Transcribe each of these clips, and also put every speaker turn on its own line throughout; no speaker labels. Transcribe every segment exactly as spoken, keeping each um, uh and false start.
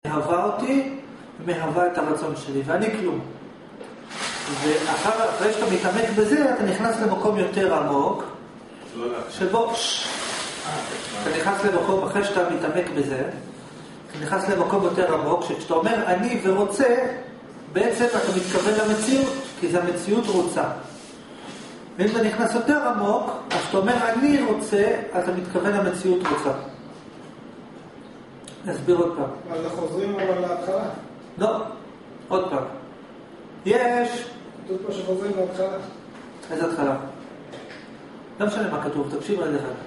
מהווה אותי ומהווה את הרצון שלי, ואני כלום. ואחרי שאתה מתעמק בזה, אתה נכנס למקום יותר עמוק, שבו, אתה נכנס למקום, אחרי שאתה מתעמק בזה, אתה נכנס למקום יותר עמוק, שכשאתה אומר אני ורוצה, בעצם אתה מתכוון למציאות, כי זה המציאות רוצה. ואם אתה נכנס יותר עמוק, אז שאתה אומר אני רוצה, אתה מתכוון למציאות רוצה. נסביר עוד פעם.
אז אנחנו חוזרים אבל להתחלה.
לא, עוד פעם. יש...
כתוב פה שחוזרים להתחלה.
איזה התחלה? לא משנה מה כתוב, תקשיב רגע אחד.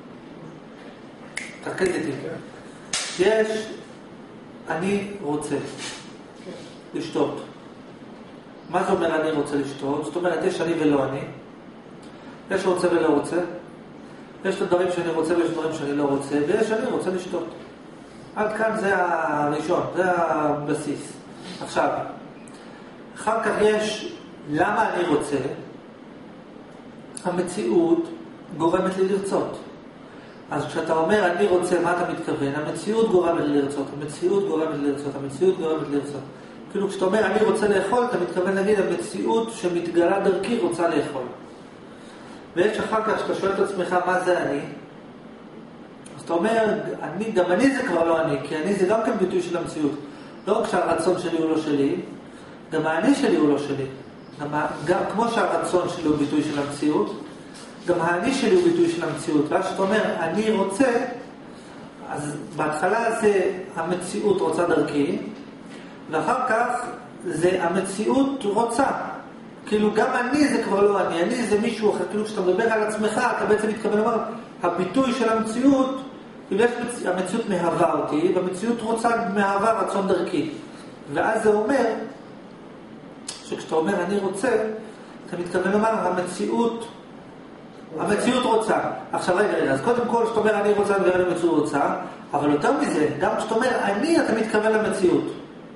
תחקד איתי. יש... אני רוצה לשתות. מה זה אומר אני רוצה לשתות? זאת אומרת, יש אני ולא אני. יש רוצה ולא רוצה. יש את הדברים שאני רוצה ויש דברים שאני לא רוצה. ויש אני רוצה לשתות. עד כאן זה הראשון, זה הבסיס. עכשיו, אחר כך יש למה אני רוצה. המציאות גורמת לי לרצות. אז כשאתה אומר אני רוצה, מה אתה מתכוון? המציאות גורמת לי לרצות, המציאות גורמת לי לרצות, המציאות גורמת לי לרצות. כאילו כשאתה אומר אני רוצה לאכול, אתה מתכוון להגיד המציאות שמתגלה דרכי רוצה לאכול. ויש אחר כך שאתה שואל את עצמך מה זה אני, אז אתה אומר, אני, גם אני זה כבר לא אני, כי אני זה גם כן ביטוי של המציאות. לא רק שהרצון שלי הוא לא שלי, גם האני שלי הוא לא שלי. גם, גם כמו שהרצון שלי הוא ביטוי של המציאות, גם האני שלי הוא ביטוי של המציאות. ואז שאתה אומר, אני רוצה, אז בהתחלה זה המציאות רוצה דרכי, ואחר כך זה המציאות רוצה. כאילו גם אני זה כבר לא אני, אני זה מישהו אחר. כאילו כשאתה מדבר על עצמך, אתה בעצם מתכוון לומר, הביטוי של המציאות, כאילו יש המציאות מהווה אותי, והמציאות רוצה מהווה רצון דרכי. ואז זה אומר, שכשאתה אומר אני רוצה, אתה מתכוון לומר, המציאות, המציאות רוצה. עכשיו רגע, רגע, אז קודם כל, כשאתה אומר אני רוצה, אני המציאות רוצה, אבל יותר מזה, גם כשאתה אומר אני, אתה מתכוון למציאות.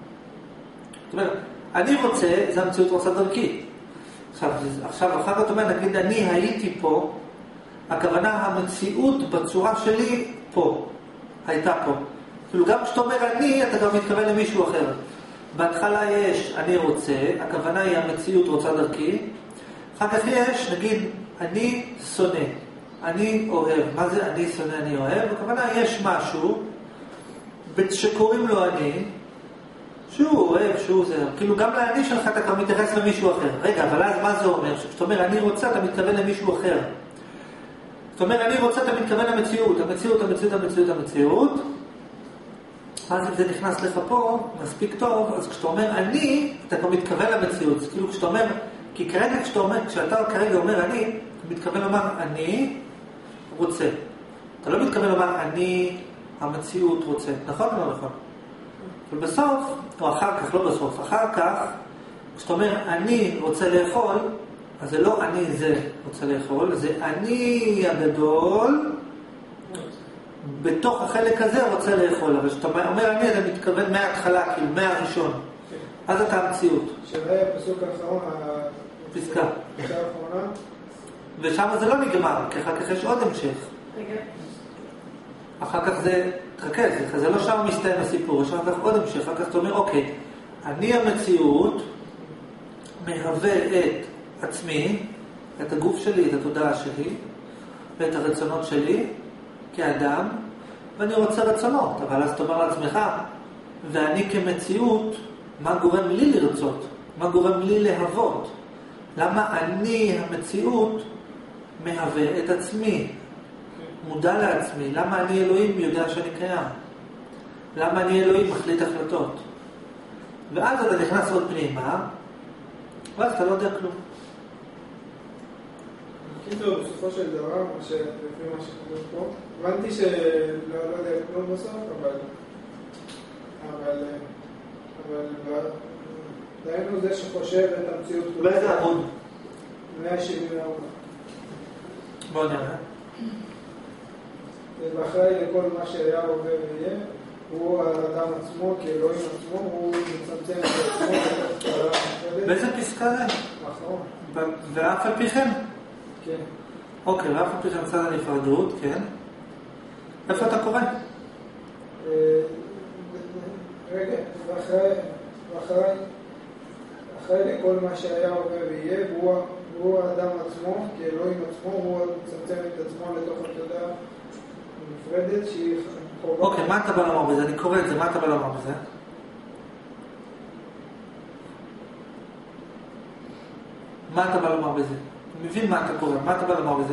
זאת אומרת, אני רוצה, זה המציאות רוצה דרכי. עכשיו, עכשיו אחר כך אומר, נגיד, אני הייתי פה, הכוונה המציאות בצורה שלי פה, הייתה פה. כאילו גם כשאתה אומר אני, אתה גם מתכוון למישהו אחר. בהתחלה יש אני רוצה, הכוונה היא המציאות רוצה דרכי. אחר כך יש, נגיד, אני שונא, אני אוהב. מה זה אני שונא, אני אוהב? הכוונה יש משהו שקוראים לו אני, שהוא אוהב, שהוא זה, כאילו גם לאני שלך אתה כבר מתייחס למישהו אחר. רגע, אבל אז מה זה אומר? שכשאתה אומר אני רוצה, אתה מתכוון למישהו אחר. זאת אומרת, אני רוצה, אתה מתכוון למציאות, המציאות, המציאות, המציאות, המציאות. אז אם זה נכנס לך פה, מספיק טוב, אז כשאתה אומר אני, אתה כבר מתכוון למציאות. זה כאילו כשאתה אומר, כי כרגע כשאתה אומר, כשאתה כרגע אומר אני, אתה מתכוון לומר אני רוצה. אתה לא מתכוון לומר אני המציאות רוצה. נכון או לא נכון? ובסוף, או אחר כך, לא בסוף, אחר כך, כשאתה אומר אני רוצה לאכול, אז זה לא אני זה רוצה לאכול, זה אני הגדול בתוך החלק הזה רוצה לאכול. אבל כשאתה אומר אני, אתה מתכוון מההתחלה, כאילו מהראשון. אז אתה המציאות.
שזה הפסוק האחרון,
פסקה.
פסקה האחרונה.
ושם זה לא נגמר, כי אחר כך יש עוד המשך. אחר כך זה, תחכה, זה, זה לא שם מסתיים הסיפור, יש אחר כך עוד המשך, אחר כך אתה אומר, אוקיי, אני המציאות מהווה את עצמי, את הגוף שלי, את התודעה שלי, ואת הרצונות שלי, כאדם, ואני רוצה רצונות, אבל אז תאמר לעצמך, ואני כמציאות, מה גורם לי לרצות? מה גורם לי להוות? למה אני המציאות מהווה את עצמי? מודע לעצמי, למה אני אלוהים יודע שאני קיים? למה אני אלוהים מחליט החלטות? ואז אתה נכנס עוד פנימה, ואז אתה לא יודע כלום.
כאילו, בסופו של דבר, לפי מה שכתוב פה, הבנתי שלא יודע כלום בסוף, אבל אבל אבל דיינו זה שחושב את המציאות כולה.
באיזה עמוד?
מאה שבעים וארבע.
בוא נראה.
ואחראי לכל מה שהיה עובר ויהיה, הוא האדם עצמו, כאלוהים עצמו, הוא מצמצם את עצמו.
באיזה פסקה זה?
נכון.
ואף על פי כן?
כן.
אוקיי, ואף על פי כן צד הנפרדות, כן. איפה אתה קורא?
רגע, ואחרי, ואחרי, אחרי לכל מה שהיה עובר ויהיה, והוא, והוא האדם עצמו, כי אלוהים עצמו, הוא מצמצם את עצמו לתוך התודעה נפרדת שהיא חובה.
אוקיי, מה אתה בא לומר בזה? אני קורא את זה, מה אתה בא לומר בזה? מה אתה בא לומר בזה? אני מבין מה אתה קורא, מה אתה בא לומר בזה?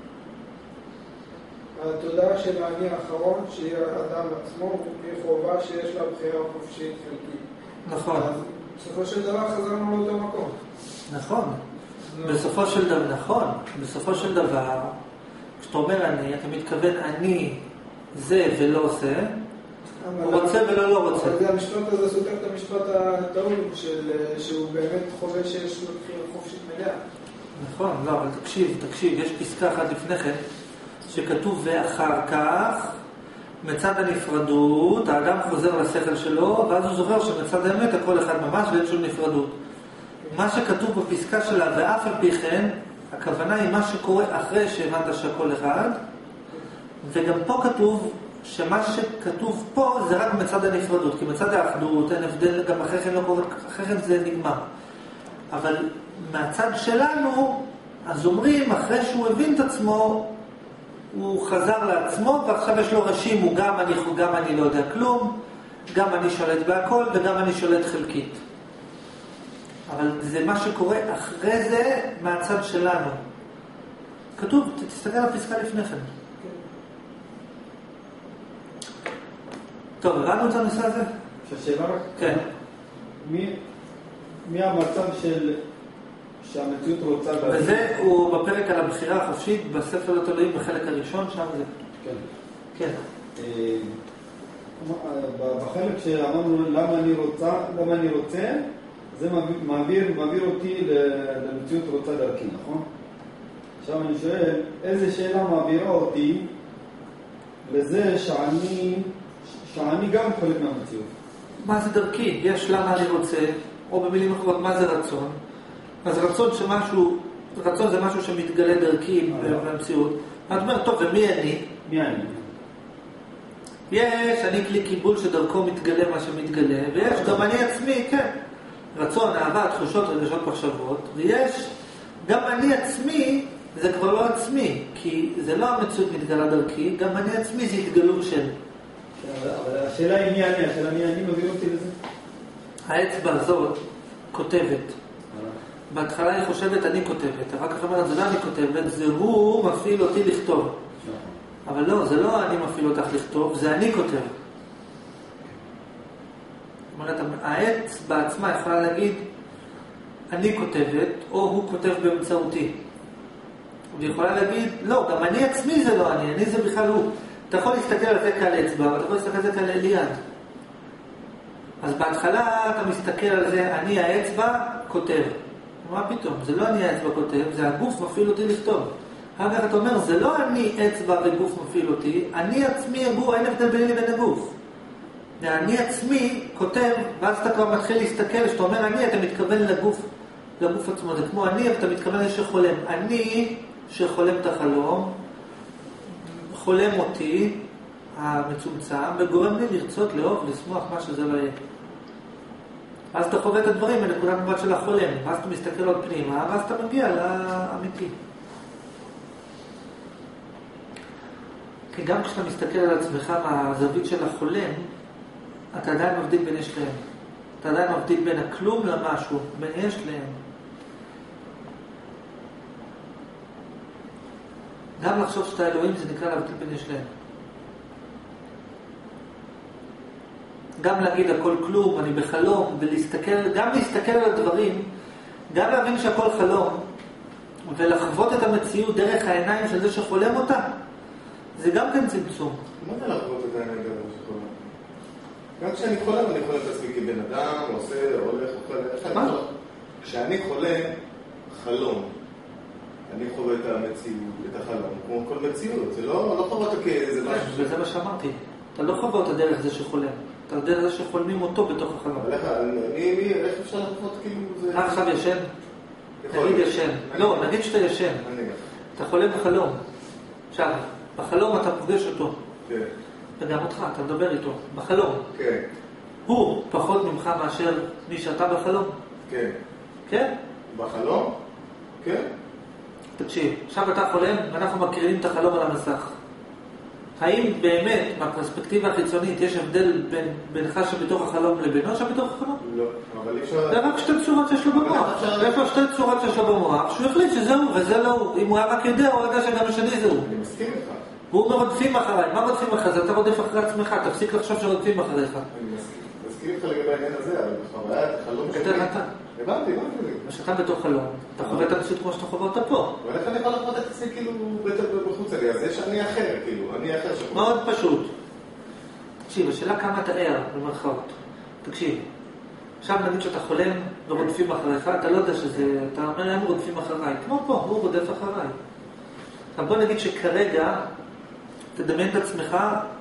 התודעה של האני האחרון, שהיא האדם עצמו, היא חובה שיש לה בחירה חופשית חלקית.
נכון.
אז בסופו של דבר חזרנו לאותו מקום.
נכון. בסופו של דבר, נכון. בסופו של דבר, כשאתה אומר אני, אתה מתכוון אני זה ולא עושה, הוא רוצה ולא לא רוצה.
אבל המשפט הזה סותר את המשפט הטעון, שהוא באמת חווה שיש לו בחירה חופשית מלאה.
נכון, לא, אבל תקשיב, תקשיב, יש פסקה אחת לפני כן, שכתוב ואחר כך, מצד הנפרדות, האדם חוזר לשכל שלו, ואז הוא זוכר שמצד האמת הכל אחד ממש ואין שום נפרדות. מה שכתוב בפסקה שלה, ואף על פי כן, הכוונה היא מה שקורה אחרי שהבנת שהכל אחד, וגם פה כתוב שמה שכתוב פה זה רק מצד הנפרדות, כי מצד האחדות אין הבדל, גם אחרי כן לא קורה, אחרי כן זה נגמר. אבל מהצד שלנו, אז אומרים, אחרי שהוא הבין את עצמו, הוא חזר לעצמו, ועכשיו יש לו ראשים, הוא גם אני, גם אני לא יודע כלום, גם אני שולט בהכל, וגם אני שולט חלקית. אבל זה מה שקורה אחרי זה, מהצד שלנו. כתוב, תסתכל על הפסקה לפני כן. טוב, הבנו את הנושא הזה?
שהשאלה רק?
כן.
מי, מי המצב של... שהמציאות רוצה...
וזה הוא בפרק על הבחירה החופשית בספר לתולעים בחלק הראשון, שם זה.
כן.
כן.
בחלק שאמרנו למה אני רוצה, למה אני רוצה, זה מעביר, מעביר אותי למציאות רוצה דרכי, נכון? עכשיו אני שואל, איזה שאלה מעבירה אותי לזה שאני, שאני גם חלק מהמציאות?
מה זה דרכי? יש למה אני רוצה, או במילים אחרות, מה זה רצון? אז רצון שמשהו, רצון זה משהו שמתגלה דרכי במציאות. את אומרת, טוב, ומי אני?
מי אני?
יש, אני כלי קיבול שדרכו מתגלה מה שמתגלה, ויש גם אני עצמי, כן. רצון, אהבה, תחושות, רגשות, מחשבות, ויש גם אני עצמי, זה כבר לא עצמי, כי זה לא המציאות מתגלה דרכי, גם אני עצמי זה התגלות של.
אבל השאלה היא מי אני, השאלה מי אני מביא אותי לזה?
האצבע הזאת כותבת. בהתחלה היא חושבת אני כותבת, אחר כך אומרת זה לא אני כותבת, זה הוא מפעיל אותי לכתוב. אבל לא, זה לא אני מפעיל אותך לכתוב, זה אני כותב. זאת אומרת, העץ בעצמה יכולה להגיד אני כותבת, או הוא כותב באמצעותי. והיא יכולה להגיד, לא, גם אני עצמי זה לא אני, אני זה בכלל הוא. אתה יכול להסתכל על זה כעל אצבע, ואתה יכול להסתכל על זה כעל ליד. אז בהתחלה אתה מסתכל על זה, אני האצבע כותב. מה פתאום? זה לא אני האצבע כותב, זה הגוף מפעיל אותי לכתוב. אחר כך אתה אומר, זה לא אני אצבע וגוף מפעיל אותי, אני עצמי הגוף, אין הבדל ביני לבין הגוף. אני עצמי כותב, ואז אתה כבר מתחיל להסתכל, שאתה אומר אני, אתה מתכוון לגוף, לגוף עצמו. זה כמו אני, אבל אתה מתכוון לשחולם. אני שחולם את החלום, חולם אותי, המצומצם, וגורם לי לרצות, לאהוב, לשמוח, מה שזה לא יהיה. אז אתה חווה את הדברים בנקודת מבט של החולם, ואז אתה מסתכל על פנימה, ואז אתה מגיע לאמיתי. כי גם כשאתה מסתכל על עצמך מהזווית של החולם, אתה עדיין מבדיל בין יש להם. אתה עדיין מבדיל בין הכלום למשהו, בין יש להם. גם לחשוב שאתה אלוהים זה נקרא להבדיל בין יש להם. גם להגיד הכל כלום, אני בחלום, ולהסתכל, גם להסתכל על הדברים, גם להבין שהכל חלום, ולחוות את המציאות דרך העיניים של זה שחולם אותה, זה גם כן צמצום.
מה זה לחוות את העיניים דרך זה שחולם? גם כשאני חולם, אני חולם את עצמי כבן אדם, עושה, הולך, אוכל,
מה?
כשאני חולם, חלום. אני חווה את המציאות, את החלום, כמו כל מציאות, זה לא, לא חווה אותה כאיזה משהו.
וזה מה שאמרתי, אתה לא חווה אותה דרך זה שחולם. אתה יודע זה שחולמים אותו בתוך החלום.
אבל איך אפשר לחוות כאילו זה...
אתה עכשיו ישן? נגיד ישן. לא, נגיד שאתה ישן. אתה חולם בחלום. עכשיו, בחלום אתה פוגש אותו.
כן.
וגם אותך, אתה מדבר איתו. בחלום.
כן.
הוא פחות ממך מאשר מי שאתה בחלום?
כן.
כן?
בחלום? כן.
תקשיב, עכשיו אתה חולם ואנחנו מכירים את החלום על המסך. האם באמת, מהפרספקטיבה החיצונית, יש הבדל בין, בינך שבתוך החלום לבינו שבתוך החלום?
לא, אבל אי אפשר...
זה רק שתי צורות שיש לו במוח. יש לו שתי צורות שיש לו במוח, שהוא החליט שזהו וזה לא הוא. אם הוא היה רק יודע, הוא יודע שגם השני זהו.
אני מסכים איתך.
והוא מרודפים אחריי. מה רודפים אחריך? אתה רודף אחרי עצמך, תפסיק לחשוב שרודפים אחריך.
אני מסכים. מסכים איתך לגבי העניין הזה, אבל בחוויה, חלום
יותר אתה.
הבנתי, הבנתי.
כשאתה בתוך חלום, אתה חווה את המציאות כמו שאתה חווה אותה פה.
אבל איך אני יכול לחוות את עצמי כאילו בחוץ עלי? אז יש אני אחר, כאילו, אני אחר שחוץ.
מאוד פשוט. תקשיב, השאלה כמה אתה ער, במרכאות. תקשיב, עכשיו נגיד שאתה חולם ורודפים אחריך, אתה לא יודע שזה, אתה אומר, הם רודפים אחריי. כמו פה, הוא רודף אחריי. אבל בוא נגיד שכרגע, תדמיין את עצמך,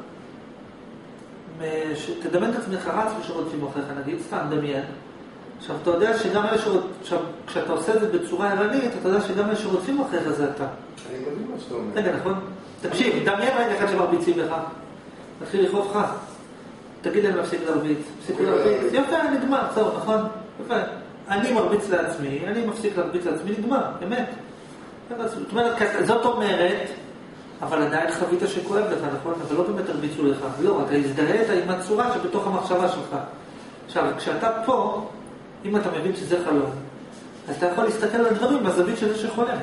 תדמיין את עצמך רץ ושרודפים אחריך, נגיד, סתם דמיין. עכשיו, אתה יודע שגם אלה שרודפים, עכשיו, כשאתה עושה את זה בצורה ערנית, אתה יודע שגם אלה שרודפים אחריך זה אתה.
אני מבין מה שאתה אומר.
רגע, נכון? תקשיב, דמיין רגע אחד שמרביצים לך. תתחיל לכאוב לך. תגיד להם להפסיק להרביץ. תפסיק להרביץ. יפה, נגמר, טוב, נכון? יפה. אני מרביץ לעצמי, אני מפסיק להרביץ לעצמי, נגמר, באמת. זאת אומרת, זאת אומרת, אבל עדיין חווית שכואב לך, נכון? אבל לא באמת הרביצו לך. לא, אתה הזדהית עם הצורה שבתוך המחשבה שלך. עכשיו, כשאתה פה, אם אתה מבין שזה חלום, אז אתה יכול להסתכל על הדברים בזווית של זה שחולם.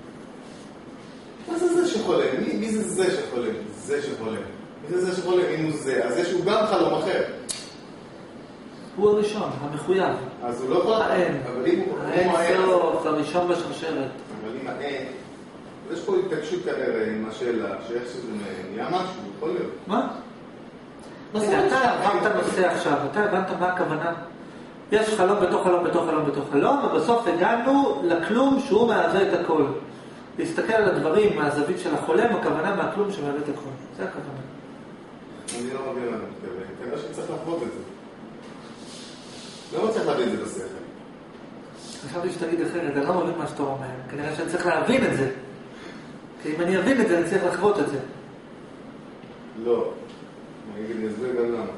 מה זה זה שחולם? מי, מי זה זה שחולם? זה שחולם. מי זה זה שחולם? אם הוא זה, אז זה שהוא גם חלום אחר.
הוא הראשון, המחויב.
אז הוא לא יכול...
האין.
אבל אם הוא...
האין סוף, הראשון בשרשרת.
אבל אם האין... יש פה התעקשות כנראה עם השאלה, שאיך שזה נהיה משהו, יכול להיות.
מה? אתה הבנת נושא עכשיו, אתה הבנת מה הכוונה? יש חלום בתוך חלום בתוך חלום בתוך חלום, ובסוף הגענו לכלום שהוא מהווה את הכל. להסתכל על הדברים מהזווית של החולם, הכוונה מהכלום שמהווה את הכל. זה הכוונה.
אני לא מבין מה אני מתכוון. כנראה שצריך לחוות את זה. לא מצליח להבין את זה בשכל.
חשבתי שתגיד אחרת, אני לא מבין מה שאתה אומר. כנראה שאני צריך להבין את זה. כי אם אני אבין את זה, אני צריך לחוות את זה.
לא. אני אסביר גם למה.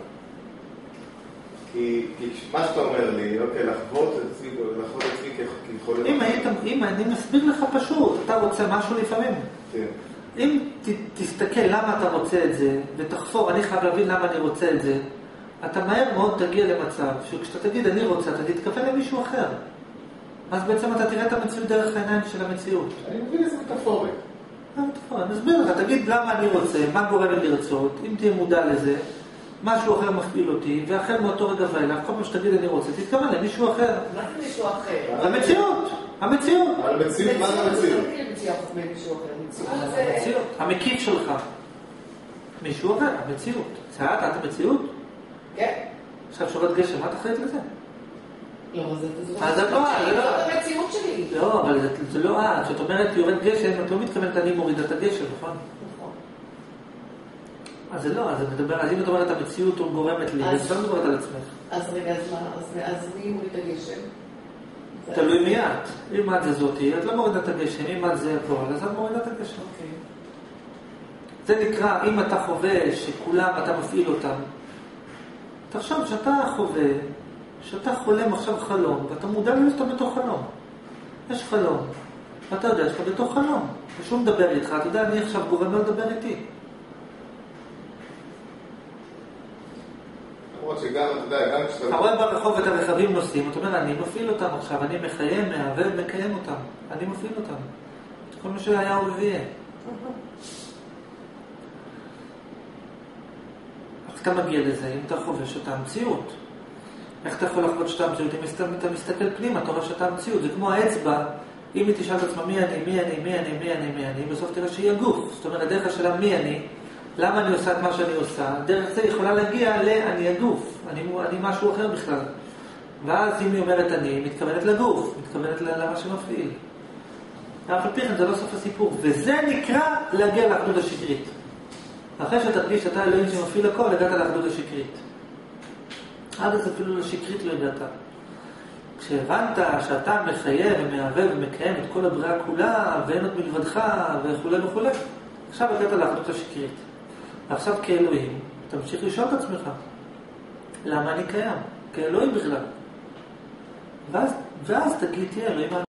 כי, כי מה שאתה אומר לי, אוקיי, לחוות את עצמי, לחוות את עצמי כחולם.
אם היית, אם אני מסביר לך פשוט, אתה רוצה משהו לפעמים.
כן.
אם ת, תסתכל למה אתה רוצה את זה, ותחפור, אני חייב להבין למה אני רוצה את זה, אתה מהר מאוד תגיע למצב, שכשאתה תגיד אני רוצה, אתה תתכוון למישהו אחר. אז בעצם אתה תראה את המציאות דרך העיניים של המציאות.
אני מבין איזה מטאפורי.
אני אסביר לך, תגיד למה אני רוצה, מה גורם לי לרצות, אם תהיה מודע לזה, משהו אחר מפעיל אותי, ואחר מאותו רגע ואילך, כל פעם שתגיד אני רוצה, תתכוון למישהו אחר.
מה זה מישהו אחר?
המציאות, המציאות.
אבל המציאות, מה זה המציאות?
המציאות, המקיף שלך. מישהו אחר, המציאות. זה את, את המציאות?
כן.
עכשיו שורת גשם, מה אתה חייבת לזה?
לא,
אז זה לא, זה לא.
זאת המציאות שלי.
לא, אבל זה לא את. כשאת אומרת יורד גשם, את לא מתכוונת אני מורידה את הגשם, נכון?
נכון.
אז זה לא, אז מדבר, אז אם את אומרת המציאות הוא גורמת לי, אז לא מדברת על עצמך.
אז רגע, אז מה, אז מי מוריד את הגשם?
תלוי מי את. אם את זה זאתי, את לא מורידה את הגשם, אם את זה הכל, אז את מורידה את הגשם. זה נקרא, אם אתה חווה שכולם אתה מפעיל אותם, תחשוב שאתה חווה, שאתה חולם עכשיו חלום, ואתה מודע לזה שאתה בתוך חלום. יש חלום, ואתה יודע שאתה בתוך חלום. ושהוא מדבר איתך, אתה יודע, אני עכשיו גורם לא לדבר איתי.
למרות שגם, אתה יודע, גם כשאתה...
אתה רואה ברחוב את הרכבים נוסעים, אתה אומר, אני מפעיל אותם עכשיו, אני מחיים, מהווה ומקיים אותם. אני מפעיל אותם. כל מה שהיה הוא ויהיה. איך אתה מגיע לזה? אם אתה חובש אותה המציאות. איך אתה יכול לחוות שאתה המציאות? אם אתה מסתכל פנימה, אתה רואה שאתה המציאות. זה כמו האצבע, אם היא תשאל את עצמה מי אני, מי אני, מי אני, מי אני, מי אני, בסוף תראה שהיא הגוף. זאת אומרת, דרך השאלה מי אני, למה אני עושה את מה שאני עושה, דרך זה יכולה להגיע ל"אני הגוף", אני, אני משהו אחר בכלל. ואז אם היא אומרת אני, היא מתכוונת לגוף, מתכוונת למה שמפעיל. אף על פי כן זה לא סוף הסיפור, וזה נקרא להגיע לאחדות השקרית. אחרי שתרגיש שאתה אלוהים שמפעיל הכל, הגעת לאחדות השקרית. עד אז אפילו לשקרית לא הגעת. כשהבנת שאתה מחייב ומהווה ומקיים את כל הבריאה כולה, ואין עוד מלבדך וכו' וכו', עכשיו הגעת לאחדות השקרית. עכשיו כאלוהים, תמשיך לשאול את עצמך. למה אני קיים? כאלוהים בכלל. ואז, ואז תגיד, תהיה אלוהים